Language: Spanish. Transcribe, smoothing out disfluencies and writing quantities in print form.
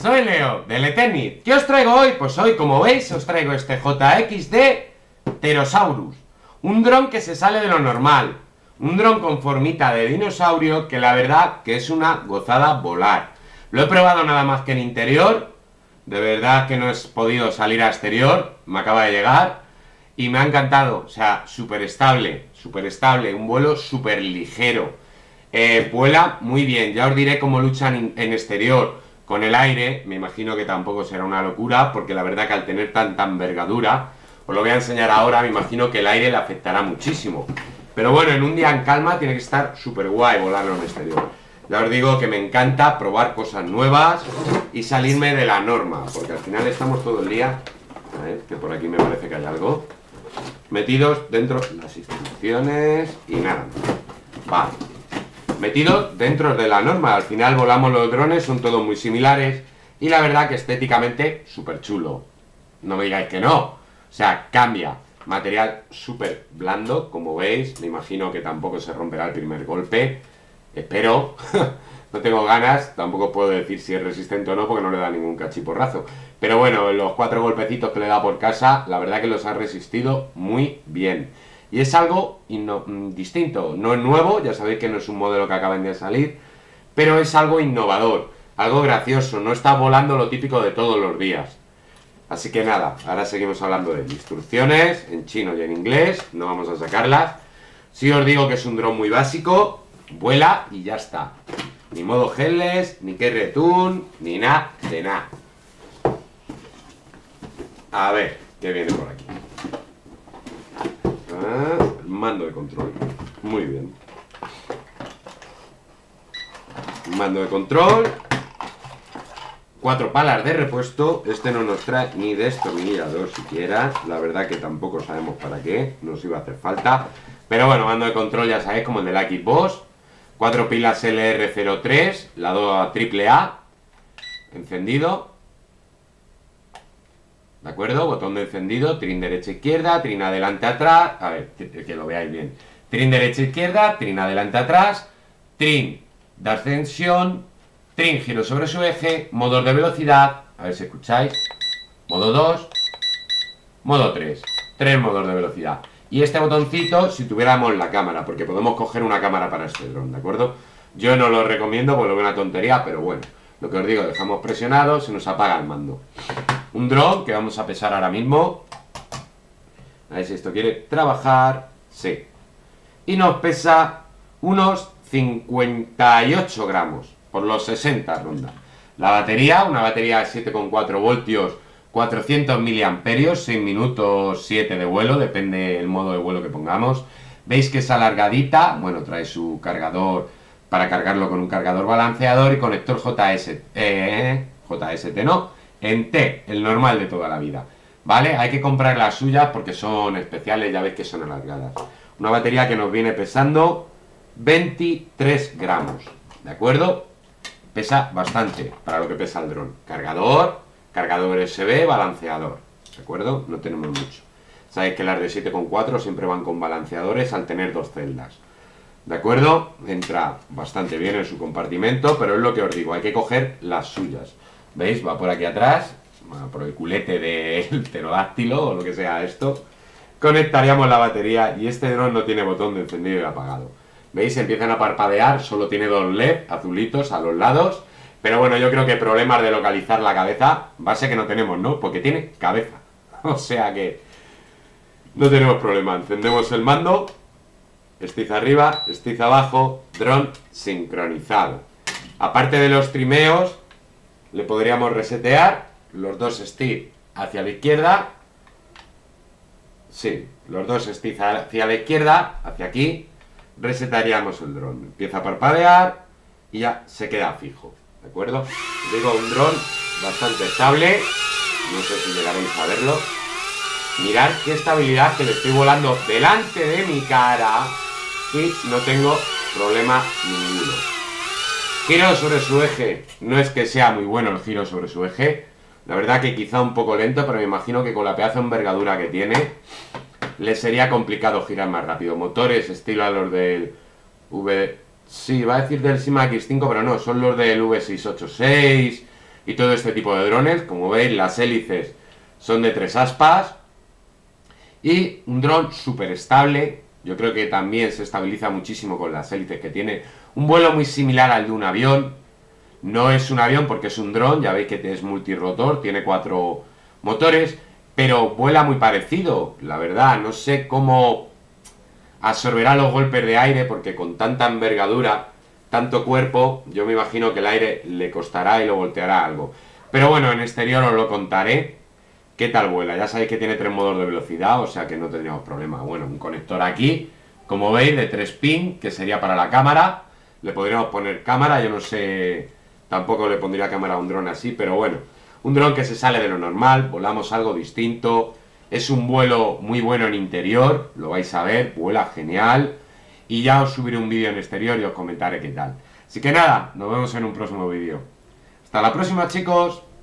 soy Leo, del Eternit. ¿Qué os traigo hoy? Pues hoy, como veis, os traigo este JXD Pterosaurus. Un dron que se sale de lo normal. Un dron con formita de dinosaurio que la verdad que es una gozada volar. Lo he probado nada más que en interior. De verdad que no he podido salir a exterior. Me acaba de llegar. Y me ha encantado. O sea, súper estable. Un vuelo súper ligero. Vuela muy bien. Ya os diré cómo luchan en exterior con el aire. Me imagino que tampoco será una locura, porque la verdad que al tener tanta envergadura, os lo voy a enseñar ahora, me imagino que el aire le afectará muchísimo. Pero bueno, en un día en calma tiene que estar súper guay volarlo en exterior. Ya os digo que me encanta probar cosas nuevas y salirme de la norma, porque al final estamos todo el día, a ver, que por aquí me parece que hay algo, metidos dentro de las instrucciones y nada. Vale. Metidos dentro de la norma. Al final volamos los drones, son todos muy similares y la verdad que estéticamente súper chulo. No me digáis que no. O sea, cambia. Material súper blando, como veis. Me imagino que tampoco se romperá el primer golpe. Espero. No tengo ganas. Tampoco puedo decir si es resistente o no, porque no le da ningún cachiporrazo. Pero bueno, los 4 golpecitos que le da por casa, la verdad que los ha resistido muy bien. Y es algo distinto, no es nuevo, ya sabéis que no es un modelo que acaban de salir, pero es algo innovador, algo gracioso, no está volando lo típico de todos los días. Así que nada, ahora seguimos hablando de instrucciones, en chino y en inglés, no vamos a sacarlas. Si os digo que es un dron muy básico, vuela y ya está. Ni modo headless, ni que return, ni nada de nada. A ver, ¿qué viene por aquí? El mando de control. Muy bien. Mando de control. 4 palas de repuesto. Este no nos trae ni destornillador siquiera. La verdad que tampoco sabemos para qué. Nos iba a hacer falta. Pero bueno, mando de control ya sabéis, como el de la Xbox. 4 pilas LR03. Lado AAA. Encendido. ¿De acuerdo? Botón de encendido, trin derecha-izquierda, trin adelante-atrás, a ver, que lo veáis bien. Trin derecha-izquierda, trin adelante-atrás, trin de ascensión, trin giro sobre su eje, modo de velocidad, a ver si escucháis, modo 2, modo 3, 3 modos de velocidad. Y este botoncito, si tuviéramos la cámara, porque podemos coger una cámara para este dron, ¿de acuerdo? Yo no lo recomiendo porque lo veo una tontería, pero bueno, lo que os digo, dejamos presionado, se nos apaga el mando. Un dron que vamos a pesar ahora mismo. A ver si esto quiere trabajar. Sí. Y nos pesa unos 58 gramos. Por los 60 ronda. La batería, una batería de 7,4 voltios, 400 miliamperios, 6 minutos 7 de vuelo, depende del modo de vuelo que pongamos. Veis que es alargadita. Bueno, trae su cargador para cargarlo con un cargador balanceador y conector JST no. En T, el normal de toda la vida, ¿vale? Hay que comprar las suyas porque son especiales, ya veis que son alargadas. Una batería que nos viene pesando 23 gramos, ¿de acuerdo? Pesa bastante para lo que pesa el dron. Cargador USB, balanceador, ¿de acuerdo? No tenemos mucho. Sabéis que las de 7,4 siempre van con balanceadores al tener 2 celdas. ¿De acuerdo? Entra bastante bien en su compartimento, pero es lo que os digo, hay que coger las suyas. ¿Veis? Va por aquí atrás, va por el culete del pterodáctilo o lo que sea esto. Conectaríamos la batería y este dron no tiene botón de encendido y apagado. ¿Veis? Empiezan a parpadear, solo tiene 2 LED azulitos a los lados. Pero bueno, yo creo que problemas de localizar la cabeza, base que no tenemos, ¿no? Porque tiene cabeza. O sea que no tenemos problema. Encendemos el mando, stick arriba, stick abajo, dron sincronizado. Aparte de los trimeos, le podríamos resetear los 2 sticks hacia la izquierda. Sí, los 2 sticks hacia la izquierda, hacia aquí. Resetaríamos el dron. Empieza a parpadear y ya se queda fijo. ¿De acuerdo? Digo, un dron bastante estable. No sé si llegaréis a verlo. Mirad qué estabilidad, que le estoy volando delante de mi cara y no tengo problema ninguno. Giro sobre su eje, no es que sea muy bueno el giro sobre su eje, la verdad que quizá un poco lento, pero me imagino que con la pedazo de envergadura que tiene, le sería complicado girar más rápido. Motores estilo a los del Sí, va a decir del Sima X5, pero no, son los del V686, y todo este tipo de drones. Como veis, las hélices son de 3 aspas y un dron súper estable. Yo creo que también se estabiliza muchísimo con las hélices que tiene. Un vuelo muy similar al de un avión. No es un avión porque es un dron, ya veis que es multirotor, tiene 4 motores, pero vuela muy parecido, la verdad. No sé cómo absorberá los golpes de aire porque con tanta envergadura, tanto cuerpo, yo me imagino que el aire le costará y lo volteará algo. Pero bueno, en exterior os lo contaré. ¿Qué tal vuela? Ya sabéis que tiene 3 modos de velocidad, o sea que no tendríamos problema. Bueno, un conector aquí, como veis, de 3 pin, que sería para la cámara. Le podríamos poner cámara, yo no sé, tampoco le pondría cámara a un dron así, pero bueno. Un dron que se sale de lo normal, volamos algo distinto. Es un vuelo muy bueno en interior, lo vais a ver, vuela genial. Y ya os subiré un vídeo en exterior y os comentaré qué tal. Así que nada, nos vemos en un próximo vídeo. Hasta la próxima, chicos.